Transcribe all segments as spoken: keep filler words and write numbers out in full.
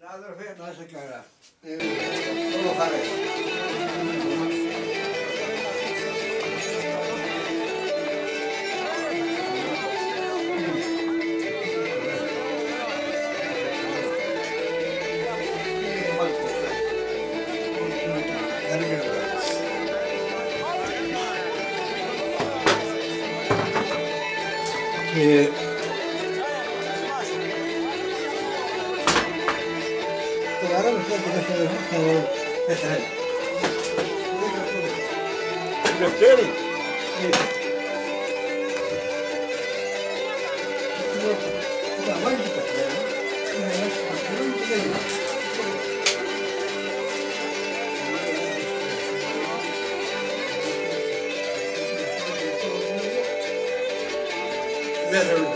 Συνάδελφε, να είσαι καλά. Όλο χαρές. Και το βαράμε αυτό το δεύτερο το Πετρέλ. Δευτέρη. Το βαράμε το Πετρέλ. Είναι ένας παθιόν και δεν είναι. Δεν θέλω.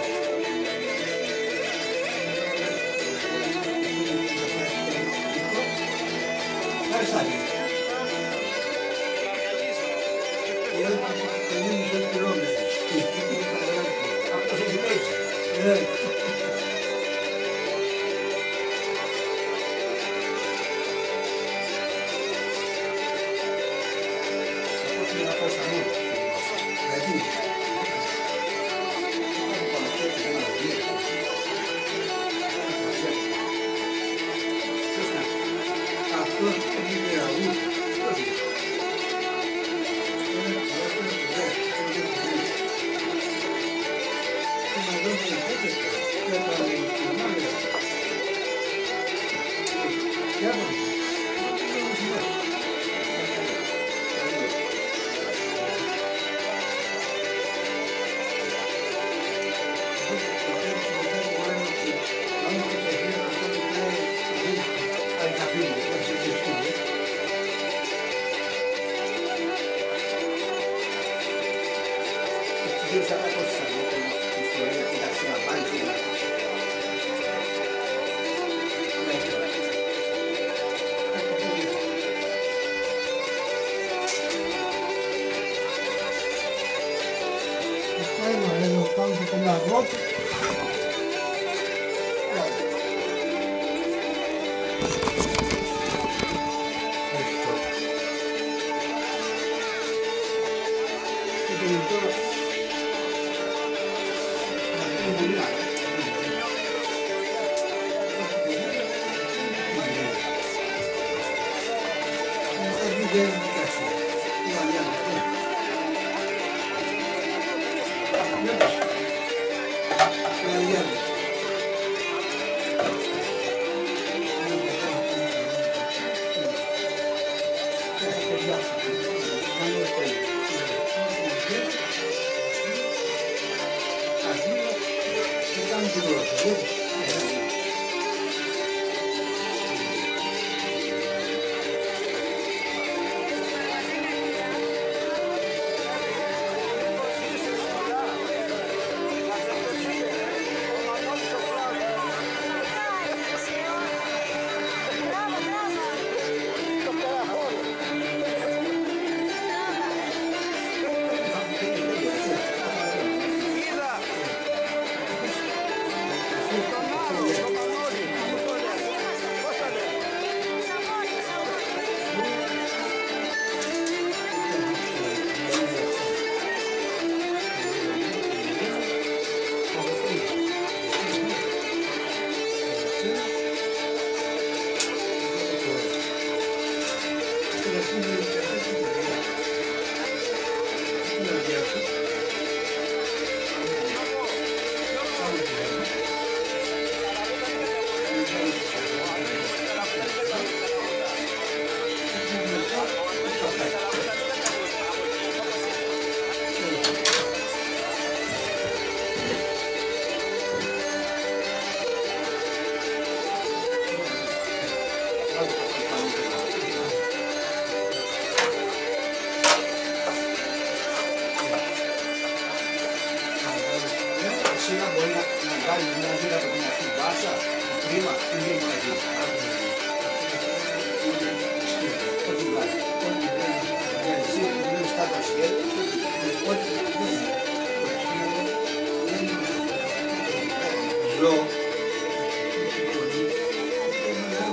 Ζω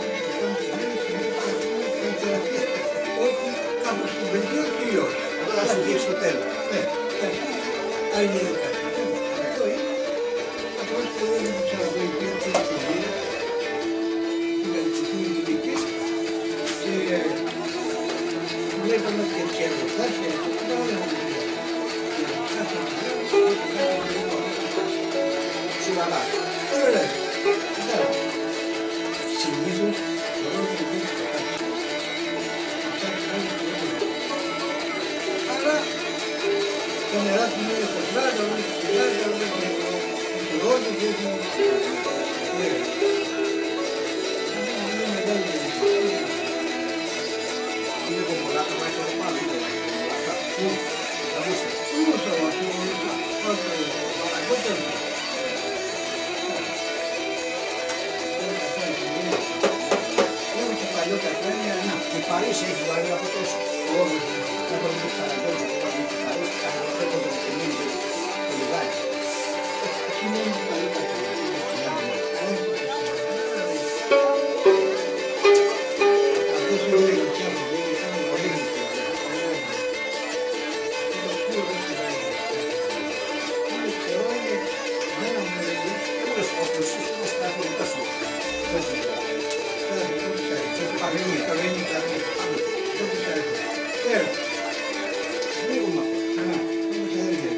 Σιγανά. Ωραία. Συνήθως, μπορώ να το πω αλλά τα νερά που είναι στο πλάτο, στο πλάτο, στο ρόλο και το... Είναι μεγάλη. Είναι κομμολάτα, μα είναι πάνω, είναι κομμολάτα. Πού, θα δείστε. Πού θα μας πω, πότε, πότε, παλιό καφράνια, να. Και Παρίσι έχει βάλει από τόσο. Όχι. Να το δει ξαναδόξο που βάλει και Παρίσι, κάνει το πέτο το κομμίνι, το λιγάκι. Είναι παλιό καφράνια. Αυτός είναι ο Εκκιά που λέει, είναι πολύ μικρό. Είναι καιρό, είναι μένα μου λέγει, Όλες όπως είναι στα πολιτικά σου. πες μου. Παγρίνει, παγρίνει, παγρίνει. Πώς θα έρθει. Πέρα. Λίγο μα. Α, πώς θα έρθει.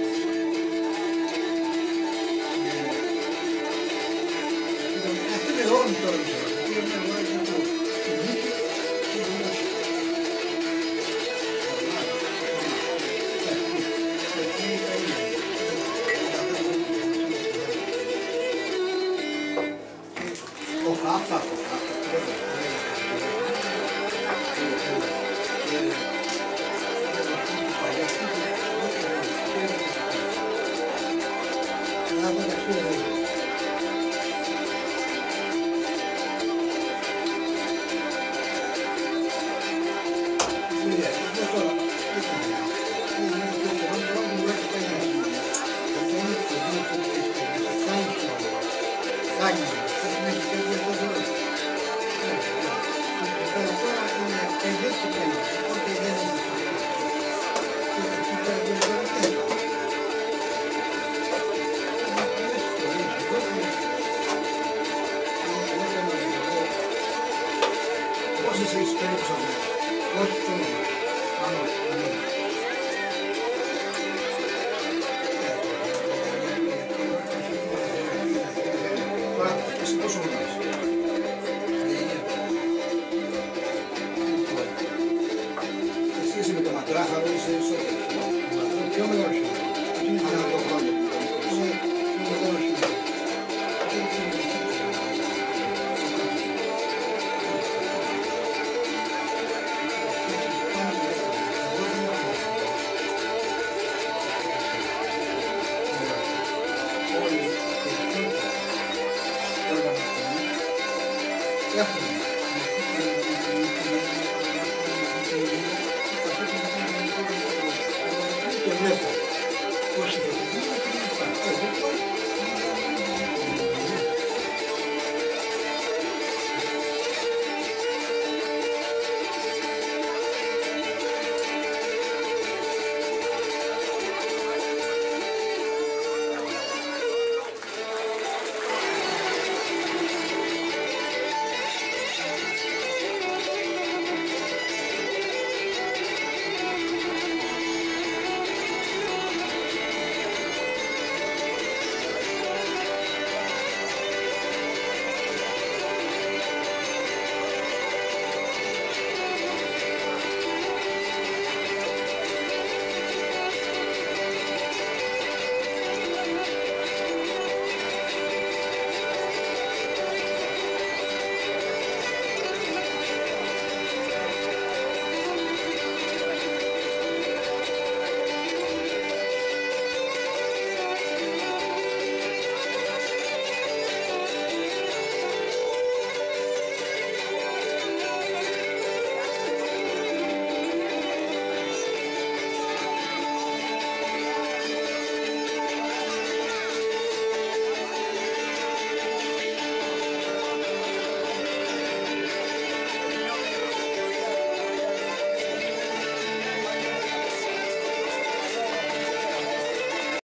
Αυτό είναι όλο τώρα. Είναι μια μάνα και αυτό. Και βγήκε και βγήκε. Ο χάπα. Πόσες έχεις περίπου αυτό. Όχι το Πάνω. Τώρα εσύ πόσο γνωρίζεις. Εσύ είσαι με το ματράχαλο είσαι ισότιμος. πιο μεγάλο. Ανά το χρόνο. Έχουμε.